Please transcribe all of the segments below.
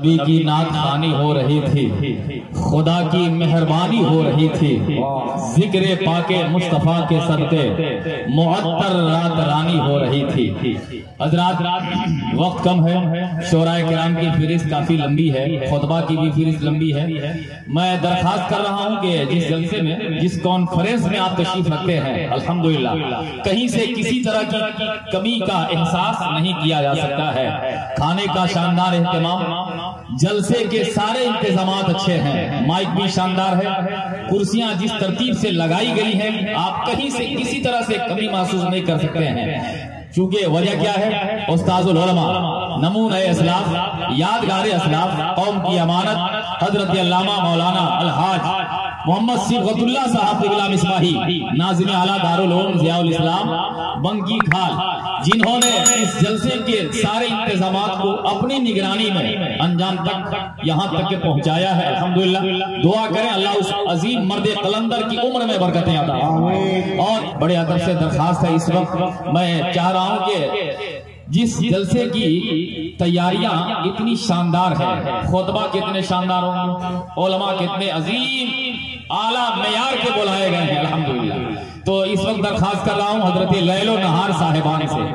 नबी की नात खानी हो रही थी, खुदा की मेहरबानी हो रही थी, जिक्र पाके मुस्तफा के सदके मुअत्तर रात रानी हो रही थी। हजरात, वक्त कम है, शोराए किराम की फहरिस्त काफी लंबी है, खुतबा की भी फहरिस्त लंबी है। मैं दरखास्त कर रहा हूं कि जिस जलसे में, जिस कॉन्फ्रेंस में आप तशरीफ रखते हैं, अल्हम्दुलिल्लाह कहीं से किसी तरह की कमी का एहसास नहीं किया जा सकता है। खाने का शानदार एहतमाम, जलसे के सारे इंतजामात अच्छे हैं, माइक भी शानदार है, कुर्सियां जिस तरतीब से लगाई गई हैं, आप कहीं से किसी तरह से कमी महसूस नहीं कर सकते हैं। क्योंकि वजह क्या है, उस्ताजुल उलमा, नमूने इस्लाम, यादगार इस्लाम, कौम की अमानत हजरत अल्लामा मौलाना अलहाज मोहम्मद सिबगतुल्लाह साहब इस्लाम इस्माही नाज़िम आला दारुल उलूम ज़ियाउल इस्लाम बंकी खाल, जिन्होंने इस जलसे के सारे इंतजामात को अपनी निगरानी में अंजाम तक यहाँ तक के पहुँचाया है। अल्हम्दुलिल्लाह, दुआ करें अल्लाह उस अजीम मर्द कलंदर की उम्र में बरकतें अता फरमाए। और बड़े अदब से दरखास्त है, इस वक्त मैं चाह रहा हूँ कि जिस जलसे की तैयारियां इतनी शानदार है, खुतबा कितने शानदार होंगे, उलमा कितने अजीम आला मेयार के बुलाए गए हैं अल्हम्दुलिल्लाह। तो इस वक्त दरखास्त कर रहा हूं हजरत लैलो नहार साहिबान से,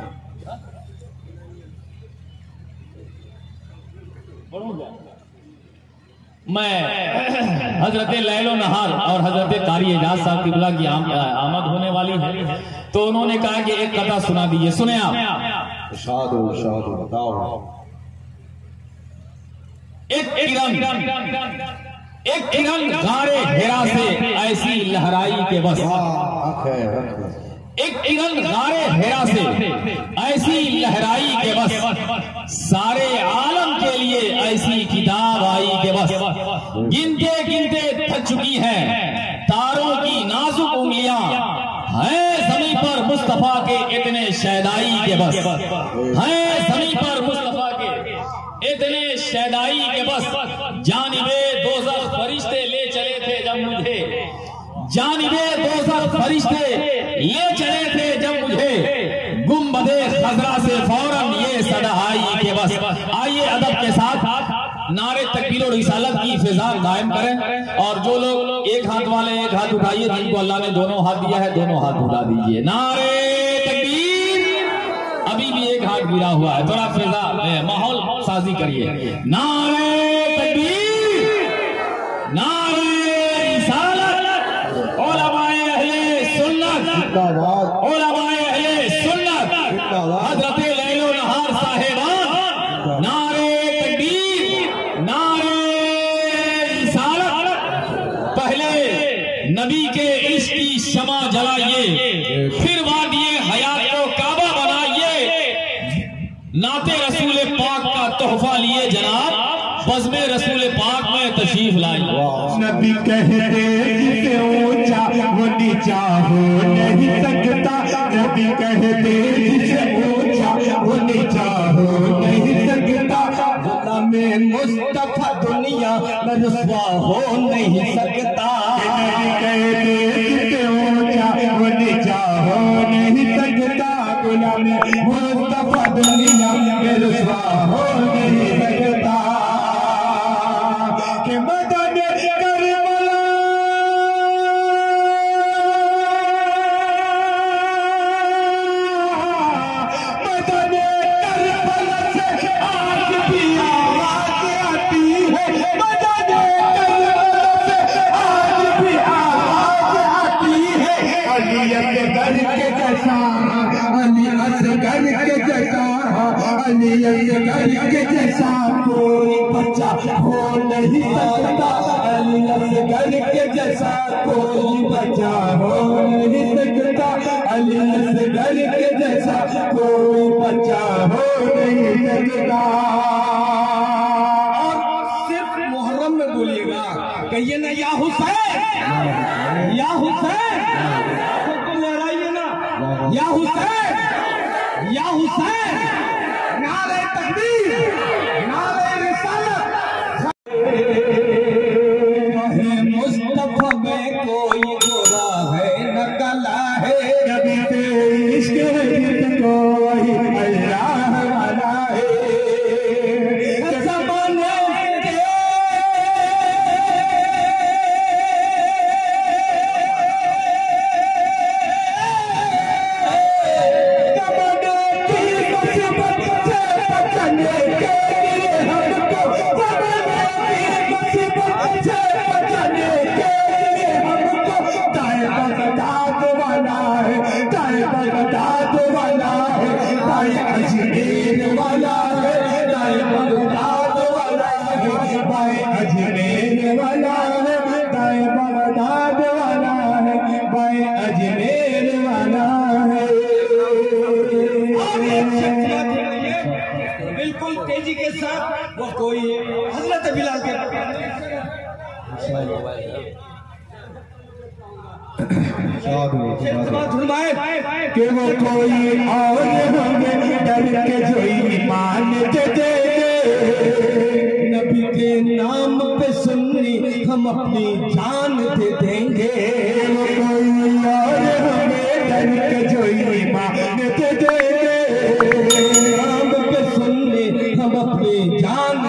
मैं हजरत लैलो नहार और हजरत कारी एजाज साहब किबला की आमद होने वाली है, तो उन्होंने कहा कि एक कथा सुना दीजिए। सुने आप, बताओ। एक किरण गारे हेरा से ऐसी लहराई के बस, एक किरण गारे हेरा से ऐसी लहराई के बस, सारे आलम के लिए ऐसी किताब आई के बस, गिनते गिनते थक चुकी है तारों की नाजुक उंगलियां, है ज़मीं पर मुस्तफा के इतने शैदाई के बस, है ज़मीं पर मुस्तफा के इतने शैदाई के बस, जानिबे दोज़ख फरिश्ते ले चले थे जब मुझे, जानिबे दोज़ख फरिश्ते ले चले थे जब मुझे, गुंबदे खजरा से फौरन ये सदाई के बस। आइए अदब के साथ नारे तकबीर और रिसालत की फिजा कायम करें, और जो लोग एक हाथ वाले एक हाथ उठाइए, जिनको अल्लाह ने दोनों हाथ दिया है दोनों हाथ उठा दीजिए। नारे तकबीर, अभी भी एक हाथ गिरा हुआ है, थोड़ा फिजा माहौल साजी करिए। नारे तकबीर, नारे रिसालत, उलमाए अहले सुन्नत, उलमाए अहले सुन्नत, हजरत लैलो नहार साहिबान, नारे तकबीर, नारे रिसालत। पहले नबी के इश्क की शमा जलाइए, फिर वादिए हयात को काबा बनाइए, नाते रसूल पाक का तोहफा लिए जनाब, बज़्मे रसूल पाक में तशरीफ लाइए। नबी कहते जिसे ऊंचा वो नीचा हो नहीं सकता, नबी कहते जिसे ऊंचा वो नीचा हो नहीं सकता, गुलामे मुस्तफा दुनिया में रुसवा हो नहीं सकता। नबी कहते जिसे ऊंचा वो नीचा हो नहीं सकता, गुलामे मुस्तफा दुनिया में रुसवा हो नहीं सकता। के जैसा कोई बच्चा हो नहीं सकता, अली असगर के जैसा कोई बच्चा हो नहीं सकता, अली असगर के जैसा कोई बच्चा हो नहीं सकता। और सिर्फ मुहर्रम में बोलिएगा, कहिए ना या हुसैन, या हुसैन, तो लहराइए ना या हुसैन, या हुसैन, नारे तकबीर, नारे रिसालत। मुस्तफा में कोई गोरा है न काला है, नबी के इश्क कोई अल्लाह वाला है, ज़माने कोई हजरत बिलाल के कि वो कोई और हमें डर के जो ईमान दे दे, नबी के नाम पे सुन्नी हम अपनी जान दे देंगे। वो कोई और हमें डर के जो ईमान दे दे, नाम पे सुन्नी हम अपनी जान